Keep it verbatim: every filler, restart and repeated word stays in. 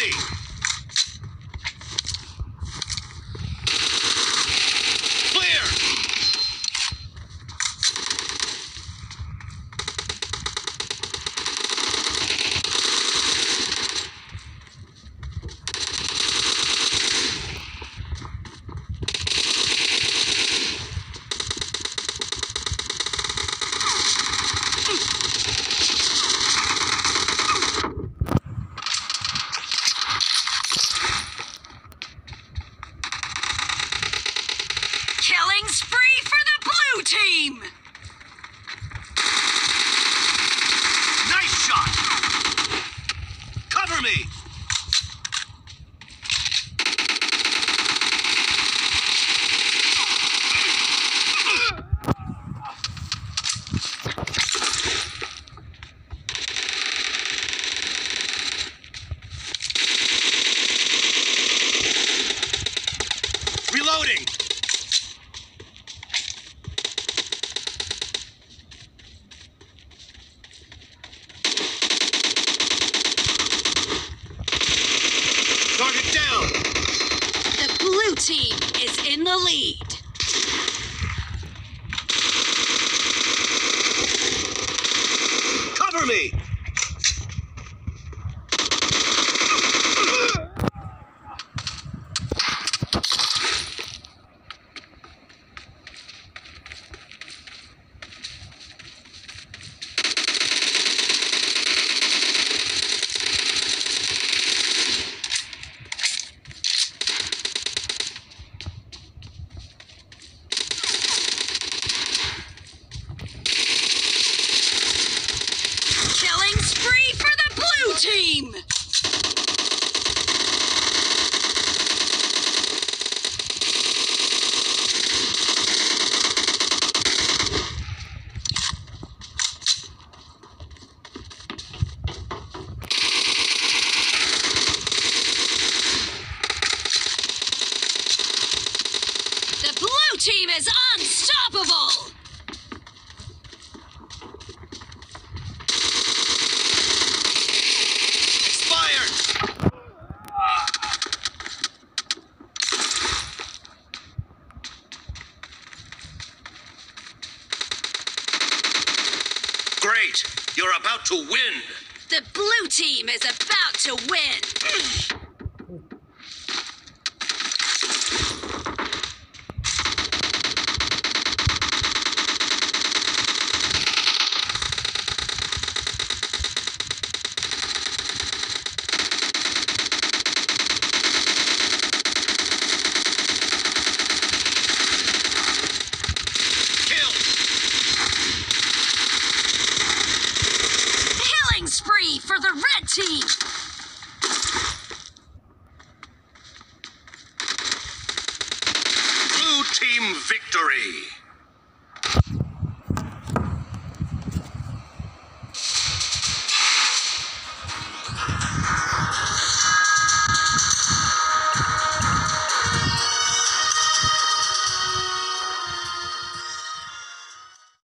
me! Clear! Killing spree for the blue team! Nice shot! Cover me! Reloading! Target down! The blue team is in the lead. Cover me! Killing spree for the blue team! The blue team is unstoppable! Expired! Great! You're about to win! The blue team is about to win! Killing spree for the red team! Blue team victory!